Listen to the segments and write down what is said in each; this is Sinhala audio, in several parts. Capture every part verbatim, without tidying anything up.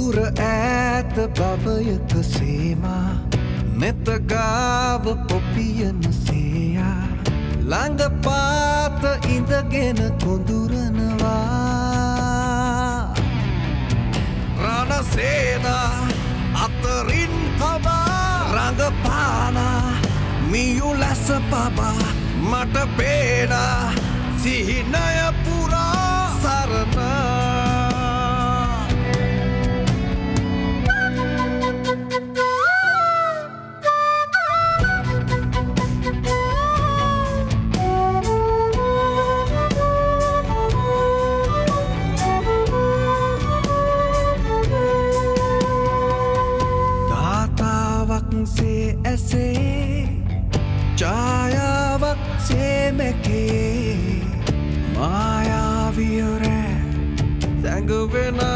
දුර ඈත බවයක සේමා නෙත ගාව පොපියන සේයා ළඟ පාත ඉඳගෙන කොඳුරනවා රණසේනා අතරින් පවා රඟපානා මියු ලැස පබා මට පේනා සිහිනය පුරා සරණා से ऐसे छायावक से मेके मायावी रे संगवेना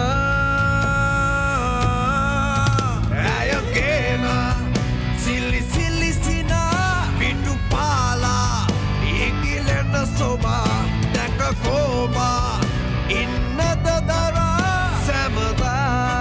ayokena silly silly sina pitu pala ikilena soba daka koma innada dara samada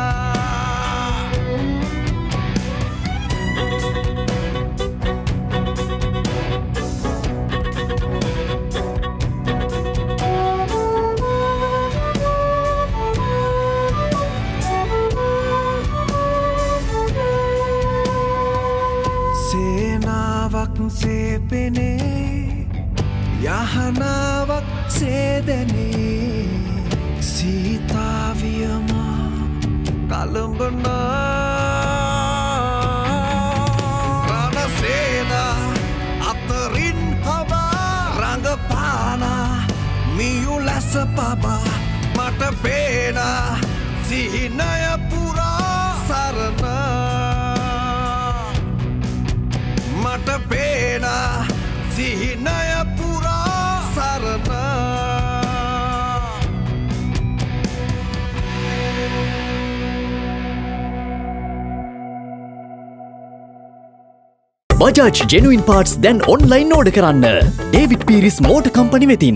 से पेने याहनावक से देने सीता वियमा कलंबना रणसेना अतरिन हवा रंगपाना मियु लस पबा मट पेना सिहिनय पुरा सरना මට පේනා සිහිනය පුරා සරණා Bajaj Genuine Parts දැන් online order කරන්න David Pieris Motor Company වෙතින්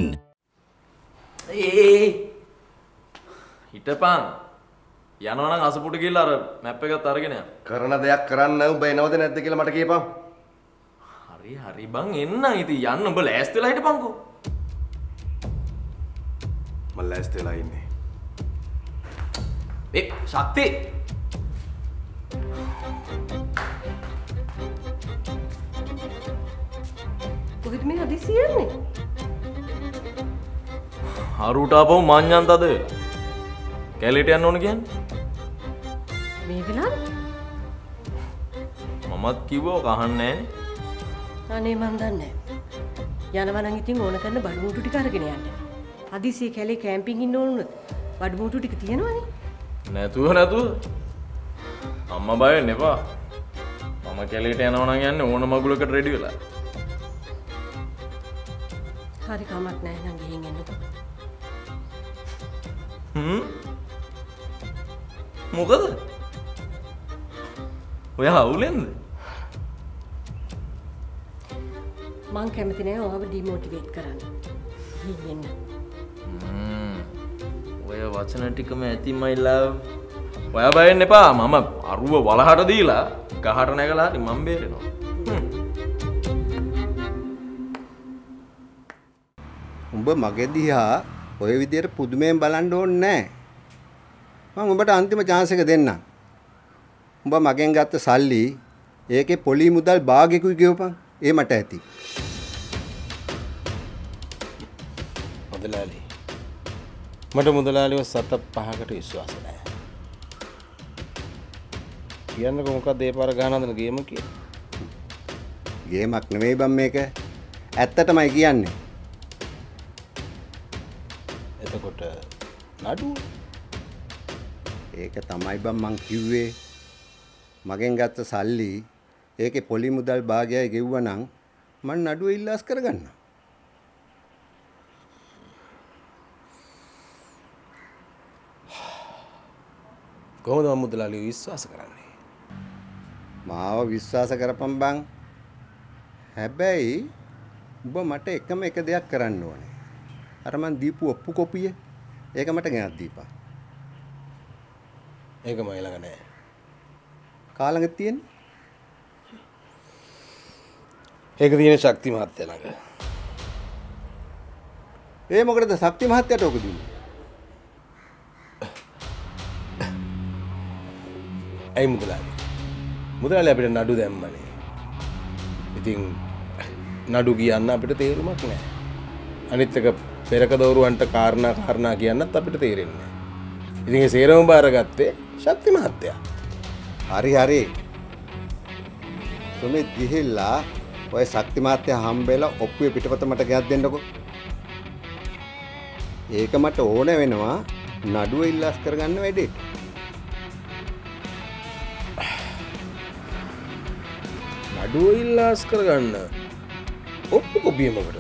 ඒ හිටපන් යනවා නම් අසපුට ගිහලා අර මැප් එකත් අරගෙන යන්න කරන දෙයක් කරන්න උඹ එනවද නැද්ද කියලා මට කියපන් හරි හරි බං එන්න ඉතින් යන්න උඹ ලෑස්ති වෙලා හිටපන්කෝ මම ලෑස්ති වෙලා ඉන්නේ ඒ ශක්ති කොහෙද මේ හදිස්සි යන්නේ හරුට ආපහු මඤ්ඤන්තද කැලේට යන්න ඕන කියන්නේ මේ වෙලාවේ මමත් කිව්වා කහන්නේ නෑනේ අනේ මන් දන්නේ යනවා නම් ඉතින් ඕන කරන බඩු මුට්ටු ටික අරගෙන යන්න. හදිසියෙ කැලේ කැම්පින් ඉන්න ඕන උනොත් බඩු මුට්ටු ටික තියෙනවනේ. නැතුව නැතුව. අම්මා බය වෙන්න එපා. මම කැලේට යනවා නම් යන්නේ ඕන මගුලකට රෙඩි වෙලා. හරි කමක් නැහැ නම් ගිහින් එන්නකෝ. හ්ම්. මොකද? ඔයා අවුලෙන්ද? මං කැමති නෑ ඔයාව ඩිමෝටිවේට් කරන්න. ගිහින් එන්න. හ්ම්. ඔය වචන ටිකම ඇති my love. ඔයා බය වෙන්න එපා. මම අරුව වලහට දීලා ගහට නැගලා හරි මම බේරෙනවා. හ්ම්. උඹ මගේ දිහා ඔය විදියට පුදුමයෙන් බලන්න ඕනේ නෑ. මම උඹට අන්තිම chance එක දෙන්නම්. උඹ මගෙන් ගත්ත සල්ලි ඒකේ පොලි මුදල් භාගයකුයි ගෙවපන්. ඒ මට ඇති. මුදලාලි. මට මුදලාලිව සත පහකට විශ්වාස නැහැ. කියන්නකෝ මොකක්ද ඒ පාර ගහන හදන ගේම කියලා. ගේමක් නෙවෙයි බම් මේක. ඇත්තටමයි කියන්නේ. එතකොට නඩුව ඒක තමයි බම් මං කිව්වේ. මගෙන් ගත්ත සල්ලි ඒකේ පොලි මුදල් භාගයයි ගෙව්වනම් මං නඩුව ඉල්ලාස් කරගන්නවා. කොහොමද මම මුදලාලිව විශ්වාස කරන්නේ? මාව විශ්වාස කරපම් බං. හැබැයි ඔබ මට එකම එක දෙයක් කරන්න ඕනේ. අර මං දීපු ඔප්පු කොපිය ඒක මට ගෙනත් දීපන්. ඒක මයි ළඟ නෑ. කා ළඟ තියෙන්නේ? ඒක තියෙන ශක්ති මහත්තයා ළඟ. ඒ මොකටද ශක්ති මහත්තයාට ඔක දුන්නේ? ඇයි මුදලාලි? මුදලාලි අපිට නඩු දැම්මනේ. ඉතින් නඩු කියන්න අපිට තේරුමක් නෑ. අනිත් එක පෙරක දෝරුවන්ට කාරණා කාරණා කියන්නත් අපිට තේරෙන්නේ නෑ. ඉතින් ඒ සේරම බාරගත්තේ ශක්ති මහත්තයා. හරි හරි. සුමිත් ගිහිල්ලා ඔය ශක්ති මහත්තයා හම්බෙලා ඔප්පුවේ පිටපත මට ගෙනත් දෙන්නකෝ. ඒක මට ඕන වෙනවා නඩුව ඉල්ලාස් කරගන්න වැඩේ. නඩුව ඉල්ලාස් කරගන්න ඔප්පු කොපිය මොකටද?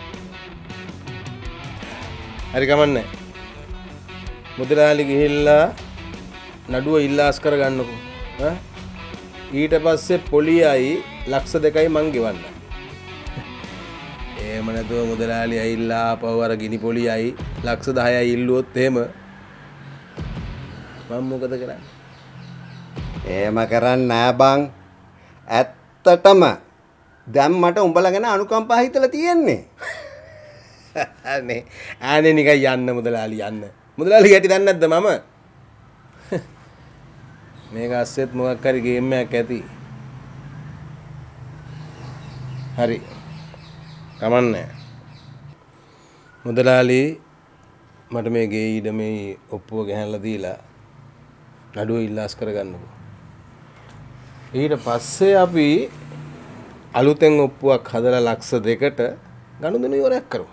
හරි කමන්නේ. මුදලාලි ගිහිල්ලා නඩුව ඉල්ලාස් කරගන්නකෝ. ඈ ඊට පස්සේ පොලියයි ලක්ෂ දෙකයි මං ගෙවන්න. එහෙම නැතුව මුදලාලි ඇවිල්ලා ආපහු අර ගිනි පොලියයි ලක්ෂ දහයයි ඉල්ලුවොත් එහෙම මම මොකද කරන්නේ? එහෙම කරන්නේ නෑ බං. ඇත්තටම දැන් මට උඹලා ගැන අනුකම්පා හිතලා තියෙන්නේ. අනේ ආනේ නිකන් යන්න මුදලාලි යන්න. මුදලාලි ගැටි දන්නේ නැද්ද මම? මේක අස්සෙත් මොකක් හරි ගේම් එකක් ඇති. හරි. කමන්නේ. මුදලාලි මට මේ ගේ ඊඩමේ ඔප්පුව ගහලා දීලා නඩුව ඉල්ලාස් කරගන්නකෝ. ඊට පස්සේ අපි අලුතෙන් ඔප්පුවක් හදලා ලක්ෂ දෙකට ගනුදෙනු ඉවරයක් කරමු.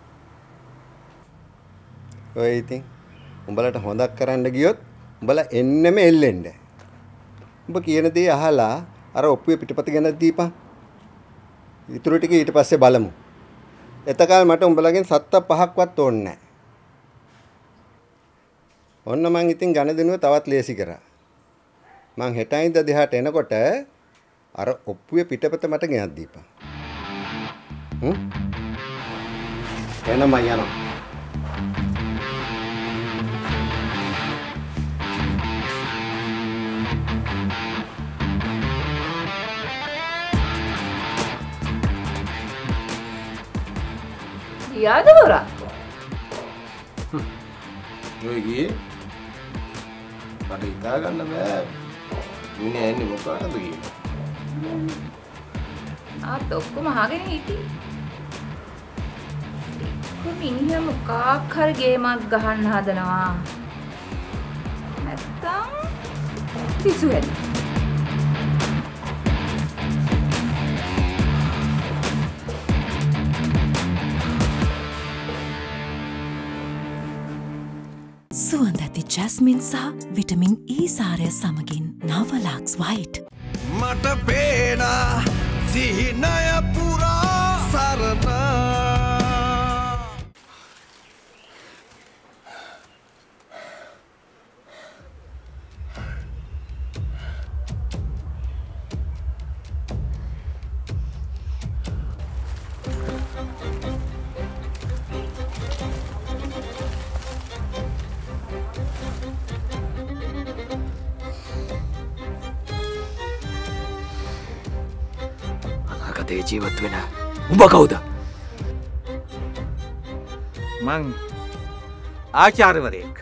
ඔය ඉතින් උඹලට හොඳක් කරන්න ගියොත් උඹලා එන්නෙම එල්ලෙන්න. උඹ කියන දේ අහලා අර ඔප්පුවේ පිටපත ගැන දීපන්. ඊටු ටික ඊට පස්සේ බලමු. එතකල් මට උඹලගෙන් සත්ත පහක්වත් ඕනේ නැහැ. ඔන්න මං ඉතින් ගණදෙනුව තවත් ලේසි කරා. මං හෙටයින්ද දෙහාට එනකොට අර ඔප්පුවේ පිටපත මට ගෙනත් දීපන්. හ්ම්? එනම යනවා. යාද හොරා ඔය ගියේ මට හිතා ගන්න බෑ මිනිහ එන්නේ මොකටද කියලා. ආත් ඔක්කොම අහගෙන හිටියේ. කො මිනිහ මොකක් හරි ගේමක් ගහන්න හදනවා. නැත්තම් පිසු හැද. සුවඳ ඇති ජැස්මින් සහ විටමින් E සාරය සමගින් නවලක්ස් වයිට්. මට පේනා සිහිනය පුරා සරණ. අනාගතයේ ජීවත් වෙන උඹ කවුද? මං ආචාර්යවරයෙක්.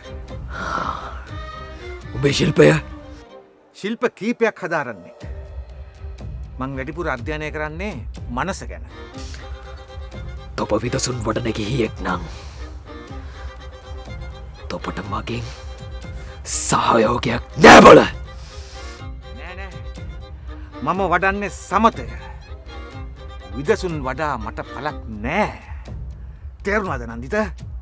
උඹේ ශිල්පය ශිල්ප කීපයක් හදාරන්නේ. මං වැඩිපුර අධ්‍යයනය කරන්නේ මනස ගැන. තොප විදසුන් වඩන ගිහියෙක් නම් තොපට මගෙන් සහයෝගයක් නෑ බොල. නෑ නෑ මම වඩන්නේ සමතය. විදසුන් වඩා මට පලක් නෑ. තේරුණාද නන්දිත?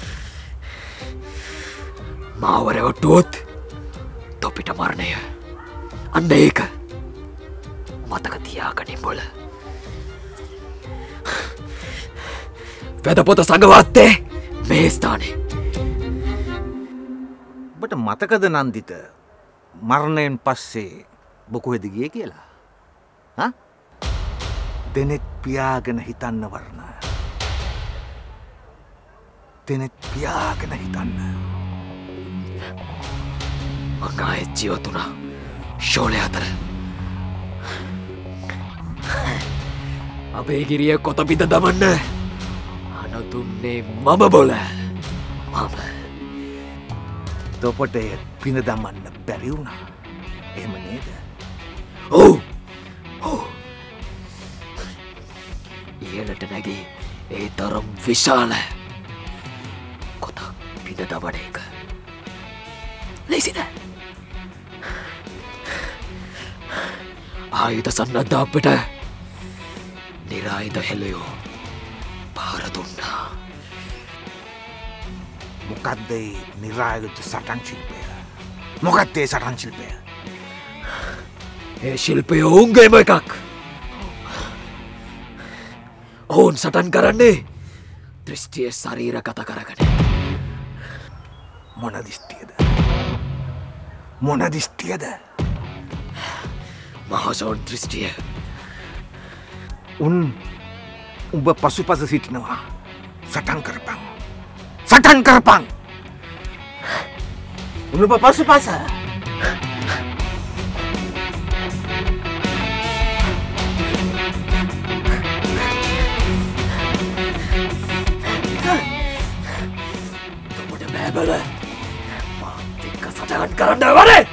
මාව රැවටුවොත් තොපිට මරණය. අන්න ඒක මතක තියාගනින් බොල. වැදපොත සඟවත්තේ මේ ස්ථානේ. ඔබට මතකද නන්දිත මරණයෙන් පස්සේ බොකුවෙද ගියේ කියලා? හා? දෙනෙත් පියාගෙන හිතන්න වර්ණ. දෙනෙත් පියාගෙන හිතන්න. මං ආයෙත් ජීවත් වුණා ෂෝලේ අතර. අපේ ගිරිය කොත පිට දමන්න අනතුන්නේ මම බොල මම. තොපට එය පින දමන්න බැරි වුණා. එහෙම නේද? ඔව් ඔව්. ඉහළට නැගී ඒ තරම් විශාල කොතක් පින දමන එක ලේසිද? ආයුධ සන්නද්ධ අපට නිරායුධ හෙළයෝ පාර දුන්නා. මොකක්ද ඒ නිරායුධ සටන් ශිල්පය? මොකක්ද ඒ සටන් ශිල්පය? ඒ ශිල්පය ඔවුන්ගේම එකක්. ඔවුන් සටන් කරන්නේ දෘෂ්ටිය ශරීර ගත කරගෙන. මොන දිෂ්ටියද? මොන දිෂ්ටියද? මහසෝන් දෘෂ්ටිය. උන් උඹ පසුපස සිටිනවා. සටන් කරපන්. සටන් කරපන්. උන් උඹ පසුපස. තොමට බෑබල මාත් එක්ක සටන් කරන්න වරේ.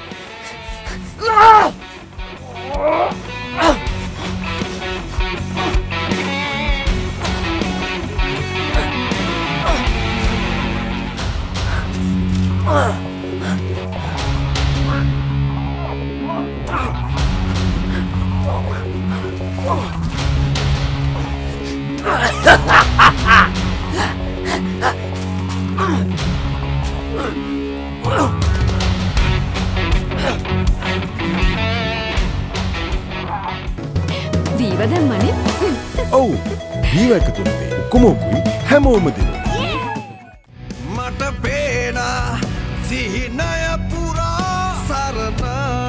දීව දැම්මනේ. ඔව් දීව එකතුනේ ඔක්කොමකුයි හැමෝම දෙනවා. මට පේනා සිහිනය පුරා සරණ.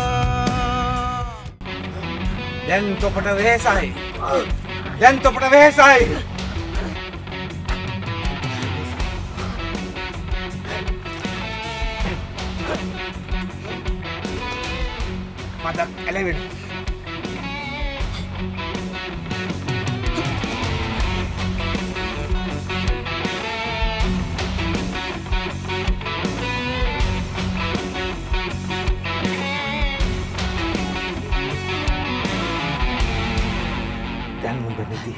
දැන් තොපට වෙහසයි. දැන් තොපට වෙහසයි. මදක් ඇලෙවෙන. දැන් උඹ නිදි.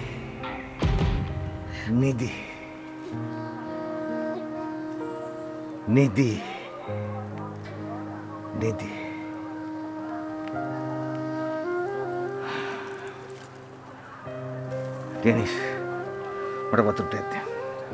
නිදි. නිදි. නිදි. Dennis, මට වතුර ටිකක් දෙන්න.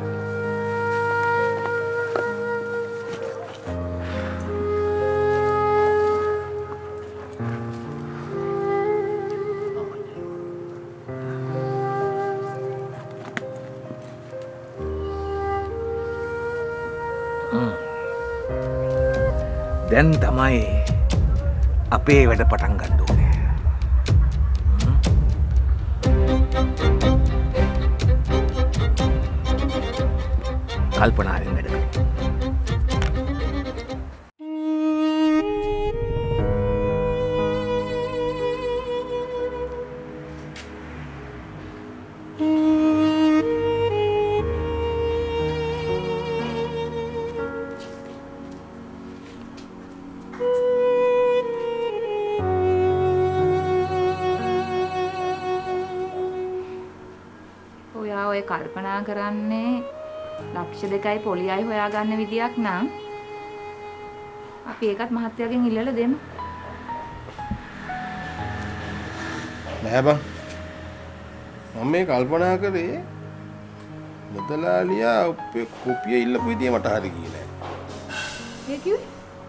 දැන් තමයි අපේ වැඩ පටන් ගන්න ඕනේ. කල්පනාවෙන් වැඩ කරන්න. ඔයා ඔය කල්පනා කරන්නේ ලක්ෂ දෙකයි පොලියයි හොයාගන්න විදියක් නම් අපි ඒකත් මහත්තයාගෙන් ඉල්ලලා දෙමු. නෑ බං. මම මේ කල්පනා කරේ මුදලාලියා අපේ කොපිය ඉල්ලපු විදිය මට හරි ගියේ නෑ. ඒ කිව්වේ?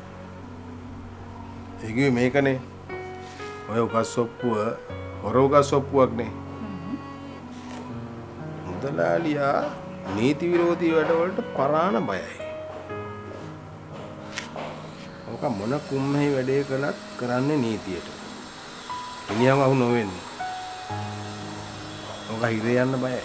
ඒ කිව්වේ මේකනේ. ඔය උගස්සොප්පුව හොර උගස්සොප්පුවක් නේ. මුදලාලියා නීති විරෝධී වැඩවලට පරාණ බයයි. ඔක මොන කුම්මෙහි වැඩේ කළත් කරන්නේ නීතියට. ඉනියම අහු නොවෙන්නේ. ඔක හිරේ යන්න බයයි.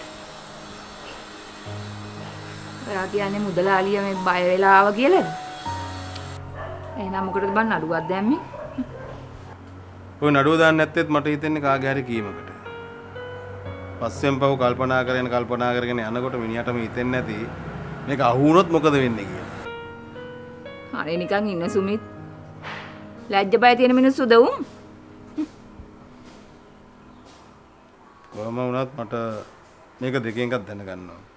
ඔයා කියන්නේ මුදලාලියා මේ බය වෙලා ආව කියලාද? එහෙනම් මොකටද බං නඩුවක් දැම්මේ? ඔය නඩුව දාන්න නැත්තේත් මට හිතෙන්නේ කාගේ හරි කීමකට. පස්සෙන් පහු කල්පනා කරගෙන කල්පනා කරගෙන යනකොට මිනිහටම හිතෙන්නේ නැති මේක අහු වුණොත් මොකද වෙන්නේ කියලා. අනේ නිකන් ඉන්න සුමිත්. ලැජ්ජ බය තියෙන මිනිස්සුද උන්? කොහොම වුණත් මට මේක දෙකෙන් එකක් දැනගන්න ඕන.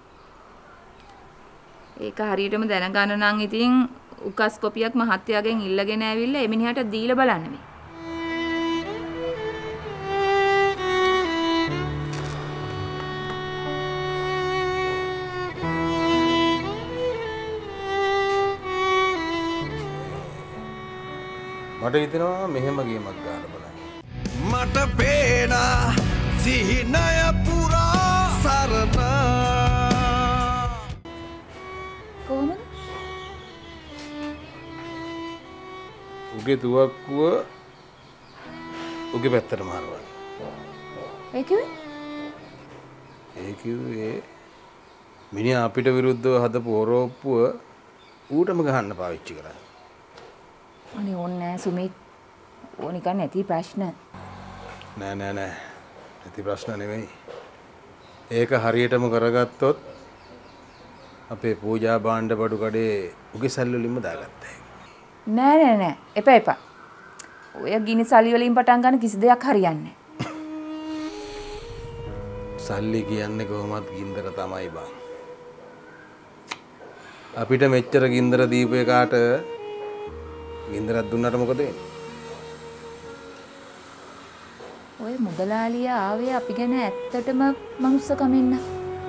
ඒක හරියටම දැනගන්න නම් ඉතින් උකස් කොපියක් මහත්තයාගෙන් ඉල්ලගෙන ඇවිල්ලා එමිනිහට දීලා බලන්න මේ. මට හිතෙනවා මෙහෙම ගේමක් ගන්න බලන්න. මට පේනා සිහිනය පුරා සරණ. කොහොමද? උගේ තුවක්කුව උගේ පැත්තට මාරුවා. ඒ කිව්වේ? ඒ කිව්වේ මිනිහා අපිට විරුද්ධව හදපු ඔරෝප්පුව ඌටම ගහන්න පාවිච්චි කරා. අනේ ඕනේ නෑ සුමිත්. ඕනිකන් නැති ප්‍රශ්න. නෑ නෑ නෑ. නැති ප්‍රශ්න නෙමෙයි. ඒක හරියටම කරගත්තොත් අපේ පූජා භාණ්ඩ බඩු කඩේ උගේ සල්ලි වලින්ම දාගත්තා. නෑ නෑ නෑ. එපා එපා. ඔය ගිනි සල්ලි වලින් පටන් ගන්න කිසි දෙයක් හරියන්නේ නෑ. සල්ලි කියන්නේ කොහොමත් ගින්දර තමයි බං. අපිට මෙච්චර ගින්දර දීපු එකාට ගින්දරක් දුන්නට මොකද වෙන්නේ? ඔය මුදලාලියා ආවේ අපි ගැන ඇත්තටම මනුස්සකමින් න.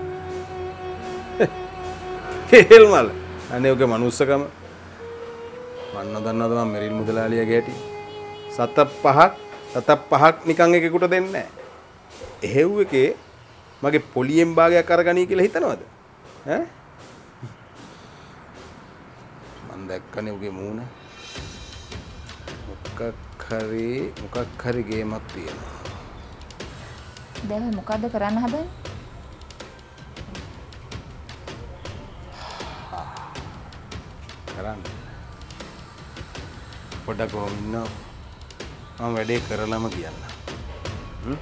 හේල් මල. අනේ ඔගේ මනුස්සකම. මන් නොදන්නවද මම මෙරිල් මුදලාලියාගේ හැටි? සත පහක් සත පහක් නිකන් එකෙකුට දෙන්නේ නැහැ. එහෙව් එකේ මගේ පොලියෙන් භාගයක් අරගනී කියලා හිතනවද? ඈ? මන් දැක්කනේ උගේ මූණ. මොකක් හරි මොකක් හරි ගේමක් තියෙනවා. දැන් මොකද්ද කරන්න හදන්නේ? කරන්න. පොඩ්ඩක් කොහොම ඉන්නව? මම වැඩේ කරලම කියන්න. හ්ම්?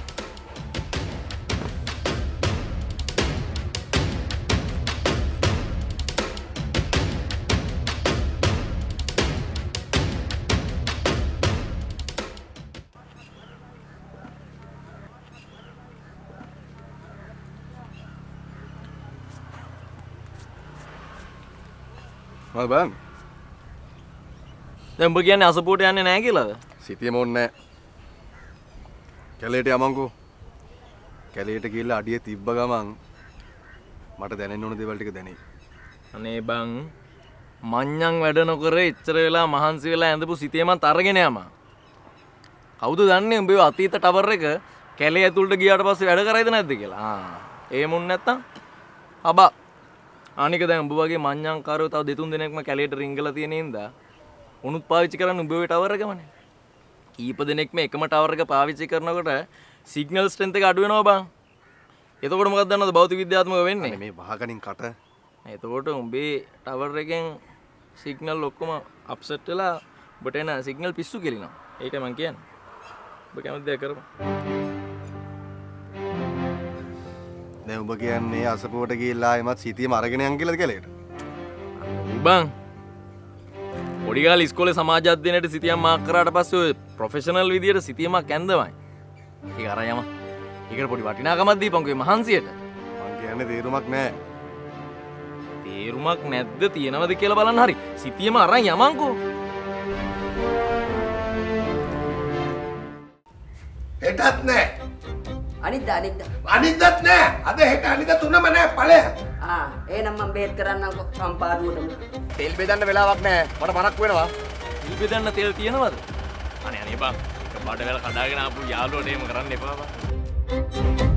මොකද බං? දැන් උඹ කියන්නේ අසපුවට යන්නේ නැහැ කියලාද? සිතියම ඕනේ නැහැ. කැලේට යමන්කෝ. කැලේට ගිහලා අඩිය තිබ්බ ගමන් මට දැනෙන්න ඕන දේවල් ටික දැනෙයි. අනේ බං මඤ්ඤං වැඩ නොකර එච්චර වෙලා මහන්සි වෙලා ඇඳපු සිතියමත් අරගෙන යමා. කවුද දන්නේ උඹේ අතීත ටවර් එක කැලේ ඇතුළට ගියාට පස්සේ වැඩ කරයිද නැද්ද කියලා? ආ ඒ මුන් නැත්තම් අබා අනික දැන් උඹ වගේ මඤ්ඤංකාරයෝ තව දෙතුන් දෙනෙක්ම කැලේට රිංගලා තියෙන හින්දා උනුත් පාවිච්චි කරන්න උඹ ඔය ටවර් එකමනේ. කීප දෙනෙක්ම එකම ටවර් එක පාවිච්චි කරනකොට සිග්නල් ස්ට්‍රෙන්ත් එක අඩු වෙනවා බං. එතකොට මොකක්ද දන්නවද භෞතික විද්‍යාත්මකව වෙන්නේ? මේ වහකණින් කට. එතකොට උඹේ ටවර් එකෙන් සිග්නල් ඔක්කොම අප්සෙට් වෙලා ඔබට එන සිග්නල් පිස්සු කෙලිනවා. ඒකයි මං කියන්නේ. ඔබ කැමති දෙයක් කරමු. දැන් ඔබ කියන්නේ අසපුවට ගිහිල්ලා එමත් සිතියම අරගෙන යන් කියලාද කැලේට? බං පොඩි කාලේ ඉස්කෝලේ සමාජ අධ්‍යයනයට සිතියම් මාක් කරාට පස්සේ ඔය ප්‍රොෆෙෂනල් විදියට සිතියමක් ඇන්දමයි. ඒක අරන් යම. ඒකට පොඩි වටිනාකමක් දීපන්කෝ මේ මහන්සියට. මං කියන්නේ තේරුමක් නැහැ. තේරුමක් නැද්ද තියෙනවද කියලා බලන්න හරි. සිතියම අරන් යමන්කෝ. හෙටත් නැහැ. අනිද්දා අනිද්දා. අනිද්දාත් නැහැ. අද හෙට අනිද්දා තුනම නැහැ ඵලය. ආ එහෙනම් මම බෙහෙත් කරන්නම්කෝ සම්පාදුවටම. තෙල් බෙදන්න වෙලාවක් නැහැ. මට මරක් වෙනවා. තෙල් බෙදන්න තෙල් තියෙනවද? අනේ අනේ බං. එක බඩවැල කඩාගෙන ආපු යාළුවෝ එහෙම කරන්න එපා බං.